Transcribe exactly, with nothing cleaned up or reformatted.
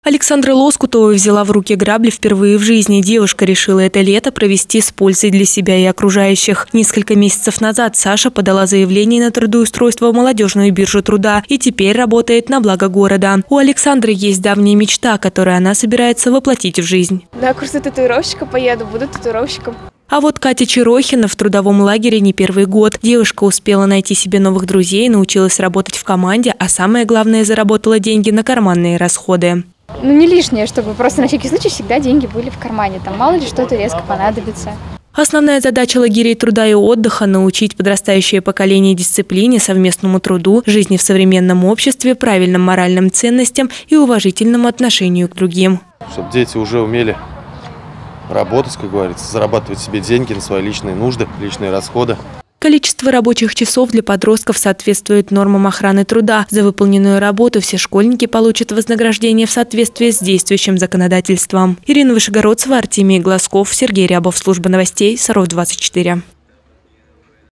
Александра Лоскутова взяла в руки грабли впервые в жизни. Девушка решила это лето провести с пользой для себя и окружающих. Несколько месяцев назад Саша подала заявление на трудоустройство в молодежную биржу труда и теперь работает на благо города. У Александры есть давняя мечта, которую она собирается воплотить в жизнь. На курсы татуировщика поеду, буду татуировщиком. А вот Катя Черохина в трудовом лагере не первый год. Девушка успела найти себе новых друзей, научилась работать в команде, а самое главное, заработала деньги на карманные расходы. Ну, не лишнее, чтобы просто на всякий случай всегда деньги были в кармане. Там мало ли что-то резко понадобится. Основная задача лагерей труда и отдыха – научить подрастающее поколение дисциплине, совместному труду, жизни в современном обществе, правильным моральным ценностям и уважительному отношению к другим. Чтобы дети уже умели работать, как говорится, зарабатывать себе деньги на свои личные нужды, личные расходы. Количество рабочих часов для подростков соответствует нормам охраны труда. За выполненную работу все школьники получат вознаграждение в соответствии с действующим законодательством. Ирина Вышегородцева, Артемий Глазков, Сергей Рябов. Служба новостей Саров двадцать четыре.